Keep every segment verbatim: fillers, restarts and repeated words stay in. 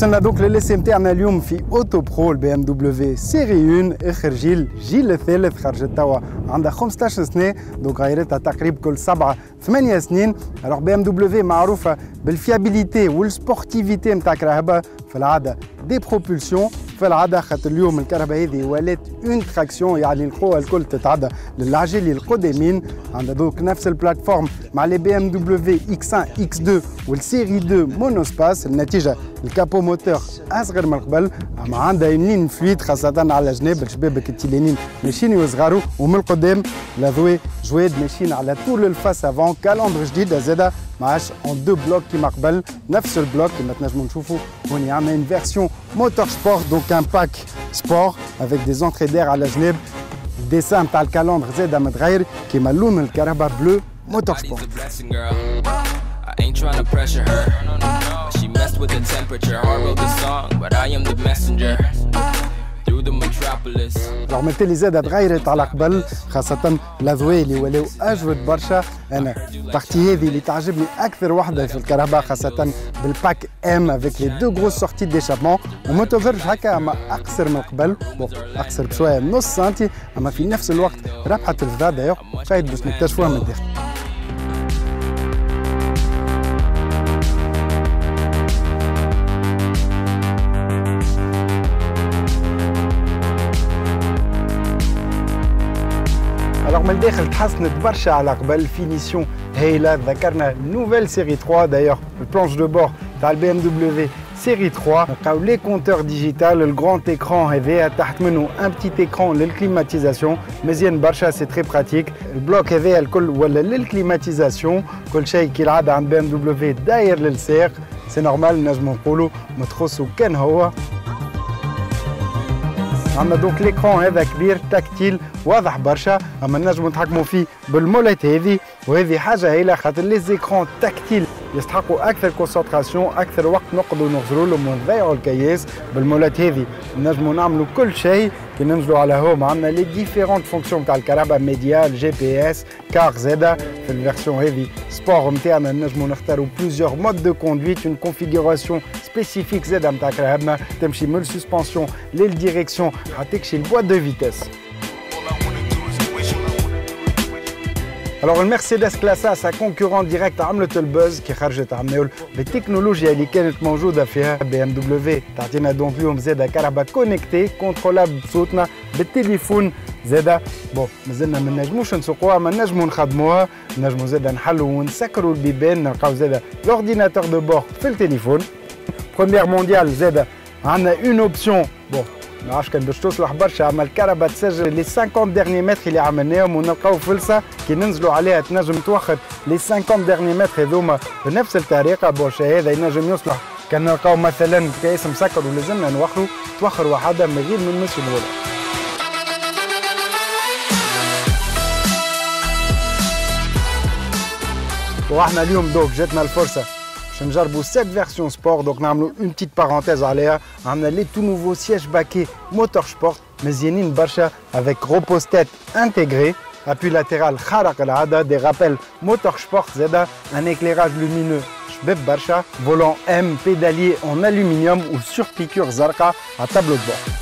وصلنا دوك للاسم تاعنا اليوم في اوتو برو البي ام دبليو سيري واحد اخر جيل جيل الثالث خرجت توا عندها خمسطاش سنه دوك غيرتها تقريبا كل سبعة ثمانية سنين. الوغ بي ام دبليو معروفه بالفيابيليتي والسبورتيفيتي نتاع كرهبه في العاده دي بروبولسيون في العاده خاطر اليوم الكهرباء هذه ولات اون تراكسيون يعني القوه الكل تتعدى للعجل القدامين. عندها دوك نفس البلاتفورم مع لي بي ام دبليو اكس واحد اكس اثنين والسيري اثنين مونوسباس. النتيجه الكابو موتور اصغر من قبل اما عندها لين فلويد خاصه على جناب الشبابك التيلانين ماشيين يصغروا ومن القدام لاذوي جواد ماشيين على طول الفاس افون كالوندر جديده زاده ما عادش اون دو بلوك كيما قبل نفس البلوك كيما تنجموا نشوفوا هوني عندنا اون فيرسيون موتور سبور دونك ان باك سبور افيك دي زونتري دير على جناب. الديسان تاع الكالوندر زاده متغير كيما لون الكهرباء بلو موتور سبور. I ain't trying to pressure her. She messed with the temperature. I wrote the song, but I am the messenger. Through the metropolis. رغم التالي زادة تغيرت على قبل خاصة الأذواق اللي ولاو أجود برشا. أنا بارتي هذه اللي تعجبني أكثر وحدة في الكهرباء خاصة بالباك ام افيك لي دو غروس سورتي ديشابمون وما توفرش هكا أما أقصر من قبل أقصر بشوية نص سنتي أما في نفس الوقت ربحة الفضاء دايوغ قايد باش نكتشفوها من الداخل. Alors من الداخل تحسنت برشا على قبل فينيسيون هايله. ذكرنا نوفيل سيري ثلاثة دايوغ البلانش دو بور تاع البي ام دبليو سيري ثلاثة نلقاو لي كونتور ديجيتال الجراند ايكران هذايا تحت منه ان بتيت ايكران للكليماتيزاسيون مزيان برشا سي تري براتيك. البلوك هذايا الكل ولا للكليماتيزاسيون كل شيء كي العاده عند بي ام دبليو داير للساق سي نورمال نجمو نقولوا متخصو كان هو. عندنا دونك ليكرون هذا كبير تكتيل واضح برشا اما نجمو نتحكموا فيه بالمولات هذه وهذه حاجه هايله خاطر لي زيكرون تكتيل يستحقوا اكثر كونسنتراسيون اكثر وقت نقعدوا نغزروا لهم ونضيعوا الكياس. بالمولات هذه نجموا نعملوا كل شيء كي ننزلوا على هوم. عندنا لي ديفيرونت فونكسيون تاع الكهرباء ميديال جي بي اس كار زاده في الفيرسيون هذه سبور نتاعنا نجموا نختاروا بليزيور مود دو كوندويت اون كونفيغوراسيون سبيسيفيك زاده نتاع كهرباء تمشي من السسبونسيون للديريكسيون حتى تكشي البوات دو فيتيس. Alors le Mercedes Classe A sa concurrent direct عملت البوز كي خرجت عملوا بالتكنولوجيا اللي كانت موجوده فيها بي ام دبليو تعطينا دونك اليوم زاده كهرباء كونكتي كونترولابل بصوتنا بالتليفون زاده. بون مازلنا ما نجموش نسوقوها ما نجمو نخدموها نجمو زاده نحلوا ونسكروا البيبان نلقاو زاده لورديناتور دو بور في التليفون. بروميير مونديال زاده عندنا اون اوبسيون بون ما عرفتش كان باش تصلح برشا اما الكهرباء تسجل لي خمسين ديرني متر اللي عملناهم ونلقاو فلسه كي ننزلوا عليها تنجم توخر لي خمسين ديرني متر هذوما بنفس الطريقه. بوش هذا ينجم يصلح كان نلقاو مثلا كاس مسكر ولازمنا نوخروا توخر وحده من غير من نمسوا الولا. واحنا اليوم دوك جاتنا الفرصه نجربوا cette version sport donc نعملوا une petite parenthèse عليها. عندنا لي تو نوفو سياج باكي موتور سبورت مزيانين برشا avec repose tête intégré appui latéral خارق العاده دي رابيل موتور سبورت زاده un éclairage lumineux شباب برشا volant M pédalier en aluminium ou sur piqûre زرقاء à tableau de bord.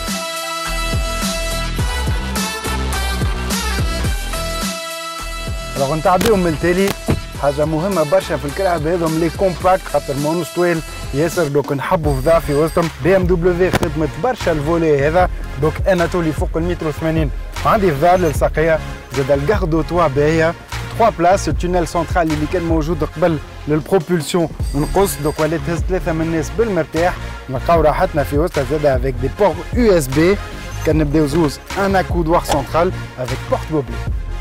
alors نتعديهم من التالي حاجة مهمة برشا في الكهرباء هذم لي كومباكت خاطر مونوس طويل ياسر دوك نحبوا فضاء في وسطهم. بي ام دبليو خدمت برشا الفولي هذا دوك انا طولي فوق المتر وثمانين عندي فضاء للساقية زاد الكاردو توا باهية ثلاثة بلاس التونيل سنترال اللي كان موجود قبل للبروبولسيون نقص دوك ولات تهز ثلاثة من الناس بالمرتاح نلقاو راحتنا في وسطها زاد افيك دي بور يو اس بي كان نبداو زوز ان اكودوار سنترال افيك بورت بوبلي.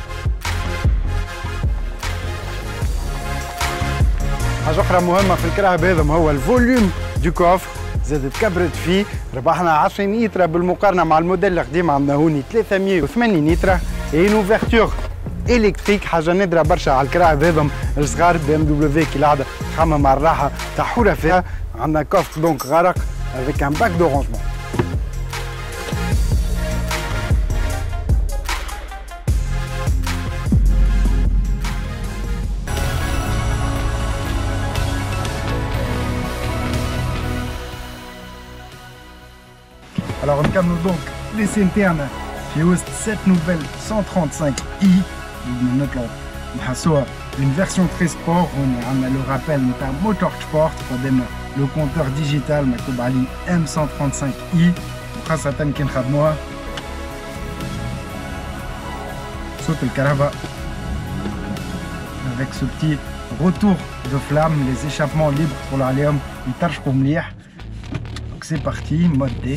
حاجة أخرى مهمة في الكرهبة هذم هو الفوليوم دو كوفر زادت كبرت فيه ربحنا عشرين لتر بالمقارنة مع الموديل القديم عندنا هوني ثلاثمية وثمانين لتر اي اوفرتور الكتريك حاجة نادرة برشا على الكرهبة هذم الصغار بي ام دبليو كي العادة تخمم مع الراحة تاع حورة فيها. عندنا كوفر دونك غرق افيك ان باك دورانجمون. Alors on كملوا donc l'essai interne في وسط cette nouvelle cent trente-cinq i اللي نطلعوا نحسوها une version très sport. On a le rappel نتاع Motorsport قدامنا le compteur digital مكتوب عليه M cent trente-cinq i وخاصة كي نخدموها صوت الكهرباء avec ce petit retour de flamme, les échappements libres pour l'allium يطرشقوا مليح. Donc c'est parti, mode D.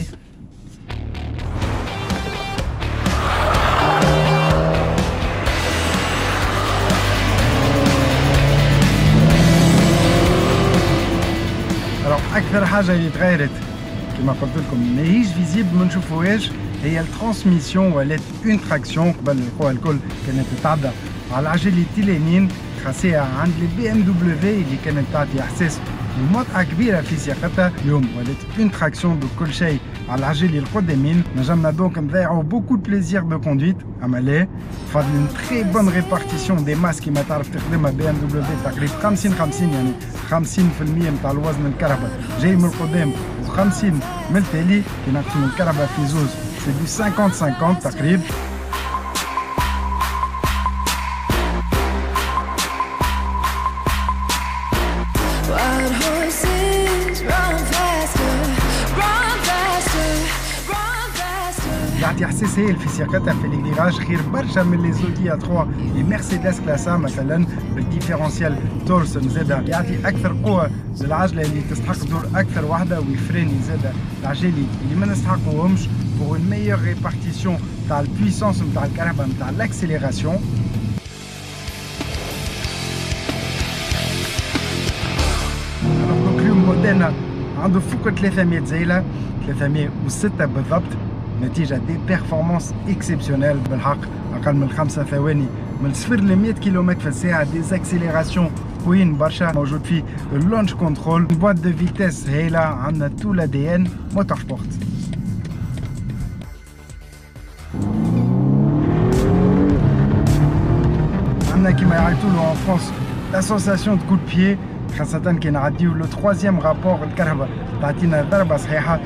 Alors أكثر حاجة اللي تغيرت كما قلت لكم ماهيش فيزيبل ما نشوفوهاش هي الترانسميسيون ولات اون تراكسيون. قبل القوى الكل كانت تتعدى على العجل التيلانين خاصية عند البي ام دبليو اللي كانت تعطي احساس بمتعة كبيرة في سياقتها. اليوم ولات اون تراكسيون دو كل شيء على العجل القدامين. نجمنا دونك نضيعوا بوكو دو بليزير دو كوندويت. اما لا فضل اون تري بون ريبارتيسيون دي ماس كيما تعرف تخدمها بي ام دبليو تقريبا خمسين خمسين يعني خمسين بالمية نتاع الوزن الكهرباء جاي من القدام وخمسين من التالي. كي نقسموا الكهرباء في زوز سي دو خمسين خمسين تقريبا. يعطي احساس هايل في سياقتها في الإكليراج خير برشا من لي زودي ثلاثة لي مرسيدس كلاسا مثلا بالديفيرونسيال تورسون زادا يعطي اكثر قوه للعجله اللي تستحق دور اكثر وحده ويفريني زادا العجالي اللي ما نستحقوهمش pour une meilleure répartition تاع البويسونس نتاع الكهرباء نتاع الاكسيليراسيون. دونك اليوم موديلنا عنده فوق ثلاثمية زايله ثلاثمية وستة بالضبط. نتيجة دي بيرفورمانس اكسبسيونيل بالحق أقل من خمسة ثواني من صفر ل مية كيلومتر في الساعة. دي زاكسيليراسيون قويين برشا. موجود فيه اللونش كنترول بوات دو فيتيس هايلة. عندنا تو لا دي ان موتور سبورت. عندنا كيما يعيطولو ان فرانس لا سونساسيون دو كو دو بيي خاصة كي نعديو لو تخوازيام رابور. الكهرباء تعطينا ضربة صحيحة.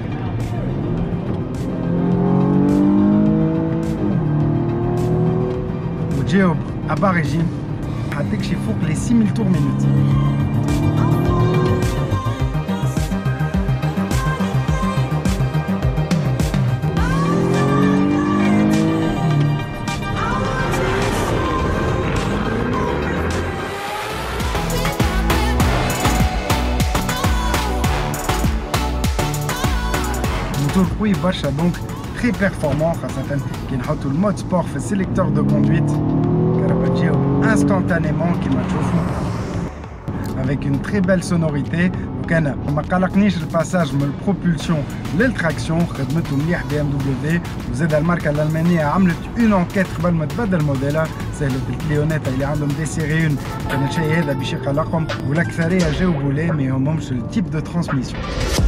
جاوب ابا ريجيم حتكشي فوق لي ستة آلاف تور مينوت. موتور قوي برشا دونك très performant خاصة كي نحطوا المود سبور في السيليكتور دو كوندويت. الكهرباء تجاوب انستانتانيمون كيما تشوفوا avec une très belle sonorité. وكان ما قلقنيش الباساج من البروبولسيون للتراكسيون خدمته مليح بي ام دبليو. وزاد الماركه الالمانيه عملت اون انكيت قبل ما تبدل موديلها سهلت الكليونات اللي عندهم دي سيري اون كان الشيء هذا باش يقلقهم والاكثريه جاوبوا لا ما يهمهمش التيب دو ترانسميسيون.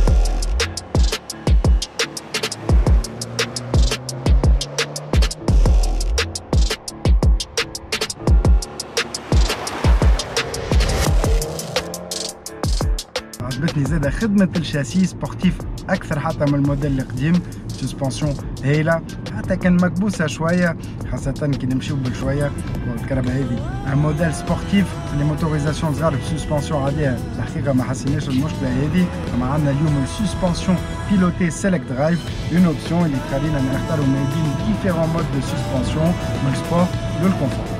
عجبتني زاده خدمة الشاسي سبورتيف أكثر حتى من الموديل القديم. سسبونسيون هايلة حتى كان مكبوسة شوية خاصة كي نمشيو بالشوية. الكهرباء هذه ان موديل سبورتيف لي موتوريزاسيون صغار بسسبونسيون عادية الحقيقة ما حسيناش المشكلة هذه. أما عندنا اليوم السسبونسيون بيلوتي سيلكت درايف اون اوبسيون اللي تخلينا نختاروا ما بين ديفيرون مود دو سسبونسيون من السبور للكونفور.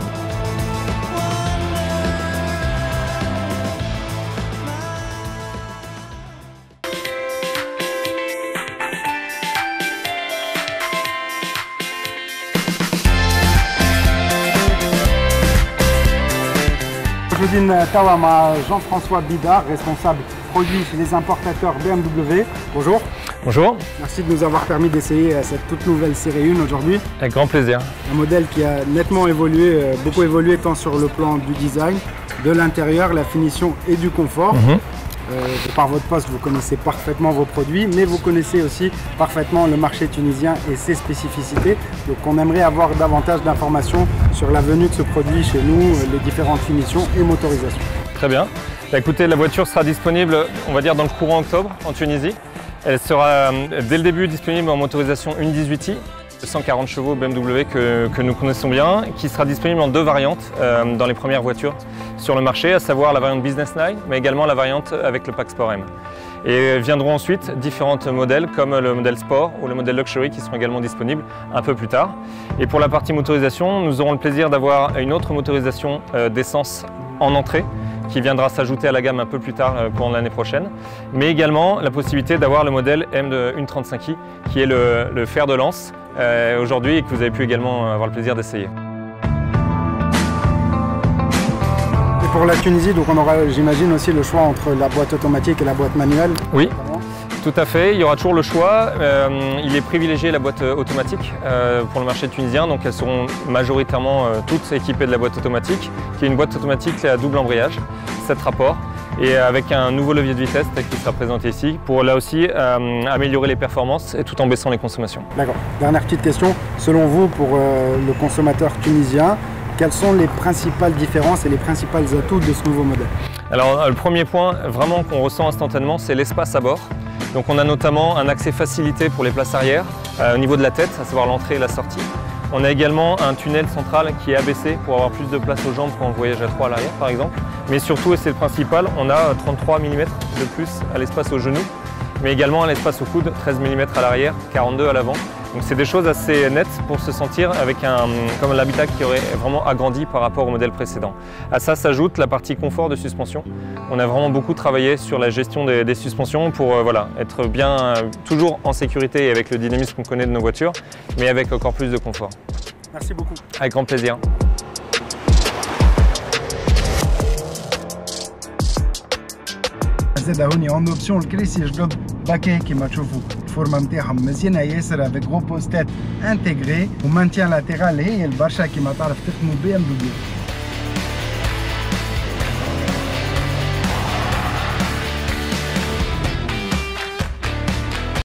موجودين توا مع Jean-François Bidard, responsable produit chez les importateurs B M W. Bonjour. Bonjour. Merci de nous avoir permis d'essayer cette toute nouvelle série un aujourd'hui. Avec grand plaisir. Un modèle qui a nettement évolué, beaucoup évolué tant sur le plan du design, de l'intérieur, la finition et du confort. Mm-hmm. Euh, par votre poste, vous connaissez parfaitement vos produits, mais vous connaissez aussi parfaitement le marché tunisien et ses spécificités. Donc on aimerait avoir davantage d'informations sur la venue de ce produit chez nous, les différentes finitions et motorisations. Très bien. Bah, écoutez, la voiture sera disponible, on va dire, dans le courant octobre en Tunisie. Elle sera dès le début disponible en motorisation une dix-huit i, cent quarante chevaux B M W que, que nous connaissons bien, qui sera disponible en deux variantes euh, dans les premières voitures sur le marché, à savoir la variante Business Line, mais également la variante avec le pack Sport M. Et viendront ensuite différents modèles comme le modèle Sport ou le modèle Luxury qui seront également disponibles un peu plus tard. Et pour la partie motorisation, nous aurons le plaisir d'avoir une autre motorisation euh, d'essence en entrée qui viendra s'ajouter à la gamme un peu plus tard euh, pour l'année prochaine, mais également la possibilité d'avoir le modèle M de une trente-cinq i qui est le, le fer de lance euh, aujourd'hui et que vous avez pu également avoir le plaisir d'essayer. Pour la Tunisie, donc on aura, j'imagine, aussi le choix entre la boîte automatique et la boîte manuelle. Oui, tout à fait. Il y aura toujours le choix. Euh, il est privilégié la boîte automatique euh, pour le marché tunisien, donc elles seront majoritairement euh, toutes équipées de la boîte automatique, qui est une boîte automatique à double embrayage, sept rapports, et avec un nouveau levier de vitesse qui sera présenté ici, pour là aussi euh, améliorer les performances et tout en baissant les consommations. D'accord. Dernière petite question. Selon vous, pour euh, le consommateur tunisien, quelles sont les principales différences et les principaux atouts de ce nouveau modèle? Alors le premier point vraiment qu'on ressent instantanément, c'est l'espace à bord. Donc on a notamment un accès facilité pour les places arrière euh, au niveau de la tête, à savoir l'entrée et la sortie. On a également un tunnel central qui est abaissé pour avoir plus de place aux jambes quand on voyage à trois à l'arrière par exemple. Mais surtout, et c'est le principal, on a trente-trois millimètres de plus à l'espace au genou, mais également à l'espace au coude, treize millimètres à l'arrière, quarante-deux à l'avant. Donc c'est des choses assez nettes pour se sentir avec un, comme l'habitacle qui aurait vraiment agrandi par rapport au modèle précédent. À ça s'ajoute la partie confort de suspension. On a vraiment beaucoup travaillé sur la gestion des, des suspensions pour euh, voilà, être bien, euh, toujours en sécurité et avec le dynamisme qu'on connaît de nos voitures, mais avec encore plus de confort. Merci beaucoup. Avec grand plaisir. زاد هوني اون اوبسيون الكراسي جدد باكي كيما تشوفوا الفورمه نتاعهم مزيانه ياسر افيك غرو بوستات انتيغري ومانتيان لاتيرال هي البرشا كيما تعرف تخدموا بي ام دبليو.